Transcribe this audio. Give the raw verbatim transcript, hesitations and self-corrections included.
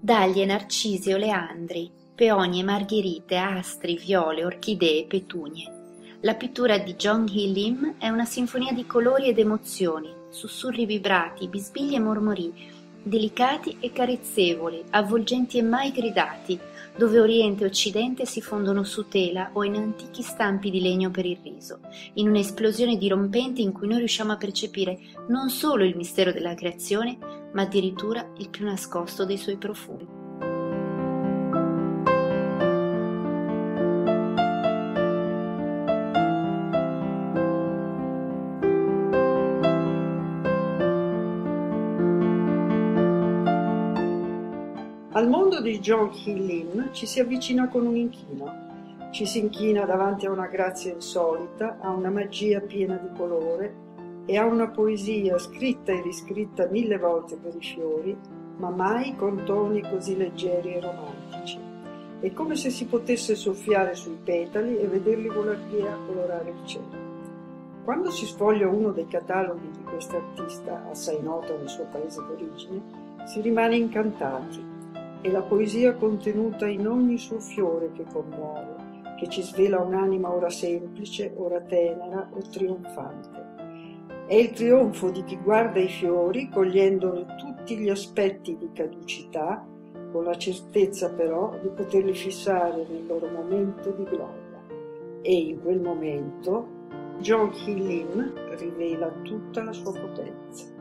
daglie, narcisi, oleandri, peonie, margherite, astri, viole, orchidee, petunie. La pittura di Jong-hee Lim è una sinfonia di colori ed emozioni, sussurri vibrati, bisbigli e mormori, delicati e carezzevoli, avvolgenti e mai gridati, dove Oriente e Occidente si fondono su tela o in antichi stampi di legno per il riso, in un'esplosione dirompente in cui noi riusciamo a percepire non solo il mistero della creazione, ma addirittura il più nascosto dei suoi profumi. Al mondo di Jong-hee Lim ci si avvicina con un inchino. Ci si inchina davanti a una grazia insolita, a una magia piena di colore e a una poesia scritta e riscritta mille volte per i fiori, ma mai con toni così leggeri e romantici. È come se si potesse soffiare sui petali e vederli volar via a colorare il cielo. Quando si sfoglia uno dei cataloghi di quest'artista, assai noto nel suo paese d'origine, si rimane incantati. È la poesia contenuta in ogni suo fiore che commuove, che ci svela un'anima ora semplice, ora tenera o trionfante. È il trionfo di chi guarda i fiori cogliendone tutti gli aspetti di caducità, con la certezza però di poterli fissare nel loro momento di gloria. E in quel momento Jong-hee Lim rivela tutta la sua potenza.